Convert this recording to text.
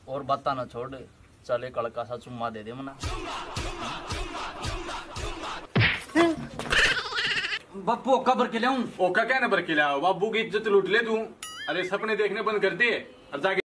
और बात ना छोड़, चले कड़का सा चुम्मा दे दे मना। बापू ओका भर के लाऊं? ओका क्या ना भर के लाओ, बाबू की इज्जत लूट ले तू। अरे सपने देखने बंद कर दिए और जाके